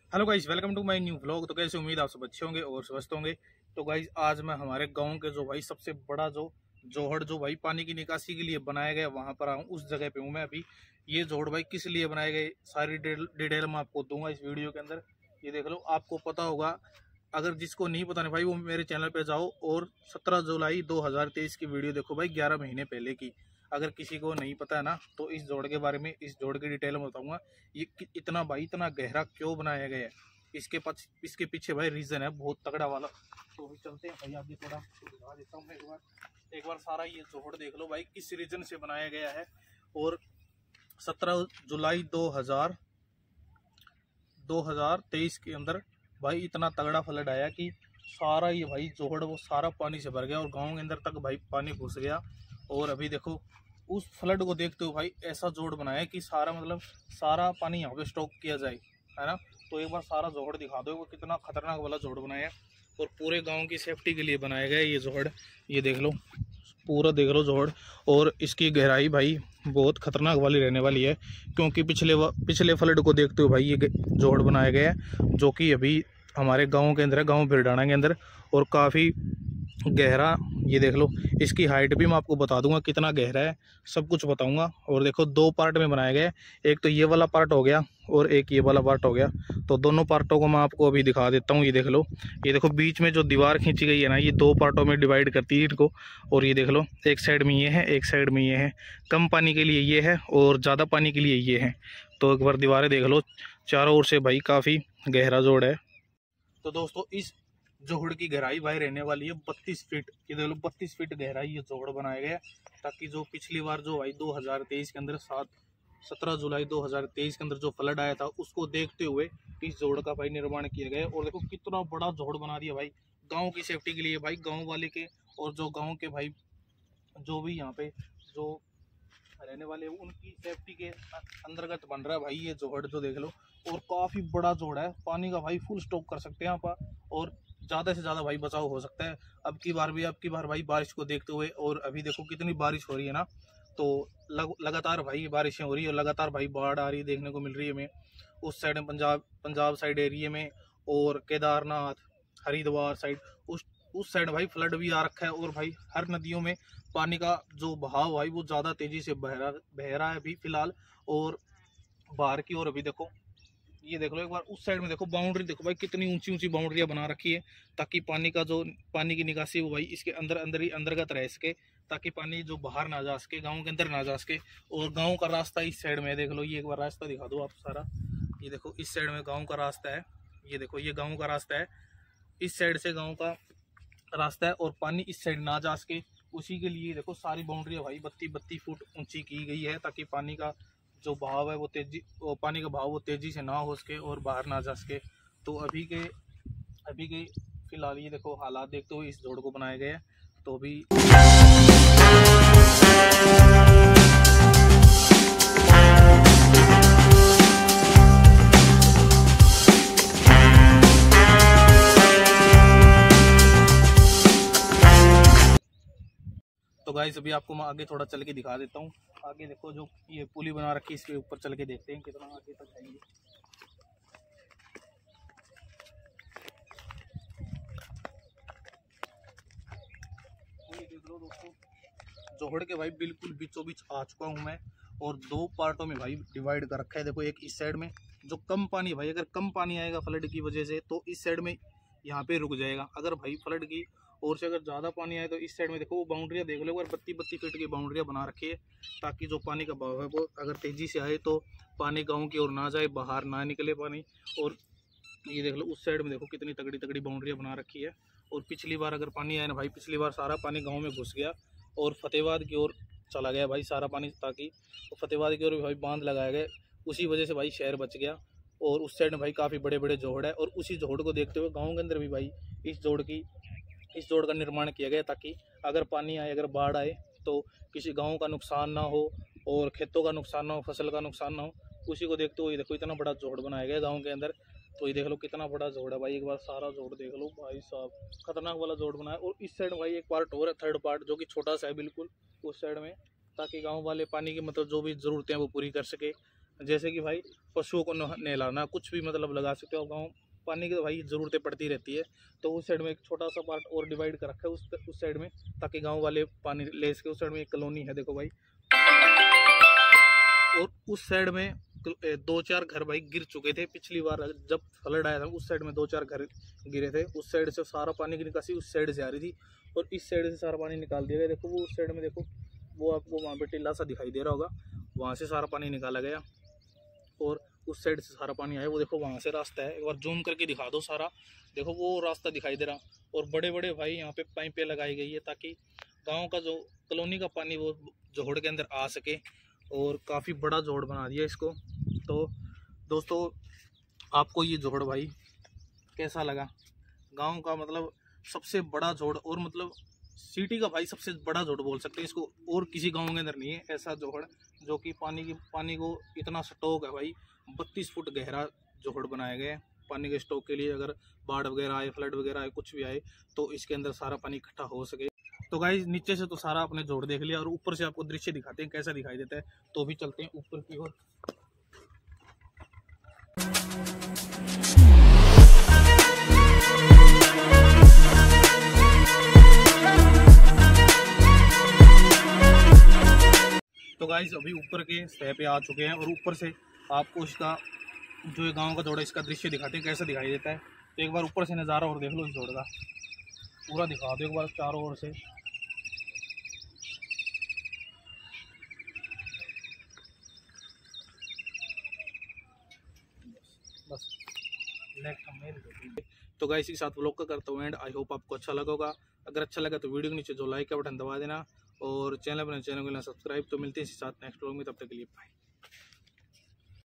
Hello guys, welcome to my new vlog. तो कैसे उम्मीद आप सब अच्छे होंगे और स्वस्थ होंगे। तो गाइस आज मैं हमारे गांव के जो भाई सबसे बड़ा जोहड़ जो भाई पानी की निकासी के लिए बनाया गया वहां पर आऊँ, उस जगह पे हूँ मैं अभी। ये जोहड़ भाई किस लिए बनाए गए सारी डिटेल मैं आपको दूंगा इस वीडियो के अंदर। ये देख लो, आपको पता होगा। अगर जिसको नहीं पता नहीं भाई, वो मेरे चैनल पे जाओ और 17 जुलाई 2023 की वीडियो देखो भाई, 11 महीने पहले की। अगर किसी को नहीं पता है ना, तो इस जोड़ के बारे में, इस जोड़ की डिटेल में बताऊंगा। ये इतना भाई इतना गहरा क्यों बनाया गया है, इसके पीछे भाई रीजन है बहुत तगड़ा वाला। तो अभी चलते हैं भाई, आगे थोड़ा दिखा देता हूँ एक बार सारा ये जोड़ देख लो भाई किस रीजन से बनाया गया है। और 17 जुलाई 2023 के अंदर भाई इतना तगड़ा फ्लड आया कि सारा ये भाई जोड़ वो सारा पानी से भर गया और गांव के अंदर तक भाई पानी घुस गया। और अभी देखो, उस फ्लड को देखते हुए भाई ऐसा जोड़ बनाया कि सारा मतलब सारा पानी यहाँ पे स्टॉक किया जाए, है ना। तो एक बार सारा जोड़ दिखा दो, वो कितना खतरनाक वाला जोड़ बनाया है और पूरे गांव की सेफ्टी के लिए बनाया गया है ये जोड़। ये देख लो, पूरा देख लो जोड़। और इसकी गहराई भाई बहुत खतरनाक वाली रहने वाली है, क्योंकि पिछले फ्लड को देखते हुए भाई ये जोड़ बनाया गया है, जो कि अभी हमारे गांव के अंदर है, गांव भिरडाना के अंदर। और काफ़ी गहरा, ये देख लो। इसकी हाइट भी मैं आपको बता दूंगा कितना गहरा है, सब कुछ बताऊंगा। और देखो, दो पार्ट में बनाया गया है, एक तो ये वाला पार्ट हो गया और एक ये वाला पार्ट हो गया। तो दोनों पार्टों को मैं आपको अभी दिखा देता हूँ। ये देख लो, ये देखो बीच में जो दीवार खींची गई है ना, ये दो पार्टों में डिवाइड करती है इनको। और ये देख लो, एक साइड में ये है, एक साइड में ये है। कम पानी के लिए ये है और ज़्यादा पानी के लिए ये है। तो एक बार दीवारें देख लो, चारों ओर से भाई काफ़ी गहरा जोड़ है। तो दोस्तों, इस जोड़ की गहराई भाई रहने वाली है 32 फीट। ये देख लो, 32 फीट गहराई ये जोड़ बनाया गया, ताकि जो पिछली बार जो भाई 2023 के अंदर 17 जुलाई 2023 के अंदर जो फ्लड आया था, उसको देखते हुए इस जोड़ का भाई निर्माण किया गया। और देखो कितना बड़ा जोड़ बना दिया भाई गांव की सेफ्टी के लिए, भाई गांव वाले के और जो गांव के भाई जो भी यहाँ पे जो रहने वाले उनकी सेफ्टी के अंतर्गत बन रहा है भाई ये जोड़, जो देख लो। और काफ़ी बड़ा जोड़ है, पानी का भाई फुल स्टॉक कर सकते हैं यहाँ पर और ज़्यादा से ज़्यादा भाई बचाव हो सकता है। अब की बार भाई बारिश को देखते हुए, और अभी देखो कितनी बारिश हो रही है ना, तो लगातार भाई बारिशें हो रही है और लगातार भाई बाढ़ आ रही है, देखने को मिल रही है हमें उस साइड में, पंजाब साइड एरिया में और केदारनाथ हरिद्वार साइड, उस साइड भाई फ्लड भी आ रखा है। और भाई हर नदियों में पानी का जो बहाव भाई वो ज़्यादा तेज़ी से बह रहा है अभी फ़िलहाल। और बाहर की ओर अभी देखो, ये देख लो एक बार उस साइड में देखो, बाउंड्री देखो भाई कितनी ऊंची ऊंची बाउंड्रियां बना रखी है, ताकि पानी की निकासी वो भाई इसके अंदर ही अंतर्गत रह सके, ताकि पानी जो बाहर ना जा सके, गांव के अंदर ना जा सके। और गांव का रास्ता इस साइड में देख लो, ये एक बार रास्ता दिखा दो आप सारा। ये देखो इस साइड में गाँव का रास्ता है, ये देखो ये गाँव का रास्ता है, इस साइड से गाँव का रास्ता है और पानी इस साइड ना जा सके, उसी के लिए देखो सारी बाउंड्रियां भाई 32 फुट ऊंची की गई है, ताकि पानी का जो बहाव है वो पानी का बहाव वो तेजी से ना हो सके और बाहर ना जा सके। तो अभी के फिलहाल ये देखो हालात देखते हुए इस जोड़ को बनाया गया है। तो अभी तो गाइस अभी आपको मैं आगे थोड़ा चल के दिखा देता हूँ। आगे देखो, जो ये पुली बना रखी है, इसके ऊपर चल के देखते हैं कितना आगे तक जाएंगे। ये देख लो दोस्तों, जोहड़ के भाई बिल्कुल बीचों बीच आ चुका हूँ मैं, और दो पार्टों में भाई डिवाइड कर रखा है। देखो, एक इस साइड में जो कम पानी भाई, अगर कम पानी आएगा फ्लड की वजह से, तो इस साइड में यहाँ पे रुक जाएगा। अगर भाई फ्लड की और से अगर ज़्यादा पानी आए तो इस साइड में देखो, वो बाउंड्रियाँ देख लो, 32 फीट की बाउंड्रियाँ बना रखी है, ताकि जो पानी का बहाव है वो अगर तेज़ी से आए तो पानी गाँव की ओर ना जाए, बाहर ना निकले पानी। और ये देख लो उस साइड में देखो कितनी तगड़ी तगड़ी बाउंड्रियाँ बना रखी है। और पिछली बार अगर पानी आया ना भाई, पिछली बार सारा पानी गाँव में घुस गया और फतेहाबाद की ओर चला गया भाई सारा पानी, ताकि फतेहाबाद की ओर भी भाई बांध लगाया गया, उसी वजह से भाई शहर बच गया। और उस साइड में भाई काफ़ी बड़े बड़े जोड़ है, और उसी जोड़ को देखते हुए गाँव के अंदर भी भाई इस जोड़ का निर्माण किया गया, ताकि अगर पानी आए, अगर बाढ़ आए, तो किसी गांव का नुकसान ना हो और खेतों का नुकसान ना हो, फसल का नुकसान ना हो। उसी को देखते हुए देखो इतना बड़ा जोड़ बनाया गया गांव के अंदर। तो ये देख लो कितना बड़ा जोड़ है भाई, एक बार सारा जोड़ देख लो भाई साहब, खतरनाक वाला जोड़ बनाया। और इस साइड भाई एक पार्ट और है, थर्ड पार्ट, जो कि छोटा सा है बिल्कुल उस साइड में, ताकि गाँव वाले पानी की मतलब जो भी ज़रूरतें हैं वो पूरी कर सके। जैसे कि भाई पशुओं को नहलाना, कुछ भी मतलब लगा सकते हो। गाँव पानी की तो भाई ज़रूरतें पड़ती रहती है, तो उस साइड में एक छोटा सा पार्ट और डिवाइड कर रखा है उस साइड में, ताकि गांव वाले पानी ले सके। उस साइड में एक कॉलोनी है देखो भाई, और उस साइड में 2-4 घर भाई गिर चुके थे पिछली बार जब फ्लड आया था। उस साइड में 2-4 घर गिरे थे। उस साइड से सारा पानी की निकासी उस साइड से आ रही थी, और इस साइड से सारा पानी निकाल दिया गया। देखो वो उस साइड में देखो, वो आपको वहाँ पे टीला सा दिखाई दे रहा होगा, वहाँ से सारा पानी निकाला गया, और उस साइड से सारा पानी आया। वो देखो वहाँ से रास्ता है, एक बार जूम करके दिखा दो सारा, देखो वो रास्ता दिखाई दे रहा। और बड़े बड़े भाई यहाँ पे पाइपें लगाई गई है, ताकि गांव का जो कॉलोनी का पानी वो जोहड़ के अंदर आ सके, और काफ़ी बड़ा जोहड़ बना दिया इसको। तो दोस्तों आपको ये जोहड़ भाई कैसा लगा? गांव का मतलब सबसे बड़ा जोहड़, और मतलब सिटी का भाई सबसे बड़ा जोहड़ बोल सकते हैं इसको, और किसी गांव के अंदर नहीं है ऐसा जोहड़, जो कि पानी को इतना स्टॉक है भाई। 32 फुट गहरा जोहड़ बनाया गया है पानी के स्टॉक के लिए। अगर बाढ़ वगैरह आए, फ्लड वगैरह आए, कुछ भी आए, तो इसके अंदर सारा पानी इकट्ठा हो सके। तो गाइस नीचे से तो सारा आपने जोड़ देख लिया, और ऊपर से आपको दृश्य दिखाते हैं कैसा दिखाई देता है। तो भी चलते हैं ऊपर की ओर। तो गाइस अभी ऊपर के सतह पे आ चुके हैं, और ऊपर से आपको इसका जो ये गांव का जोड़ है इसका दृश्य दिखाते हैं कैसा दिखाई देता है। तो एक बार ऊपर से नज़ारा और देख लो इस जोड़ का, पूरा दिखा दो एक बार चारों ओर से। बस तो गाइस इस साथ व्लॉग का करता हूँ एंड। आई होप आपको अच्छा लगा होगा। अगर अच्छा लगा तो वीडियो के नीचे जो लाइक का बटन दबा देना, और चैनल पर चैनल को सब्सक्राइब। तो मिलते हैं इसी साथ नेक्स्ट व्लॉग में, तब तक के लिए बाय।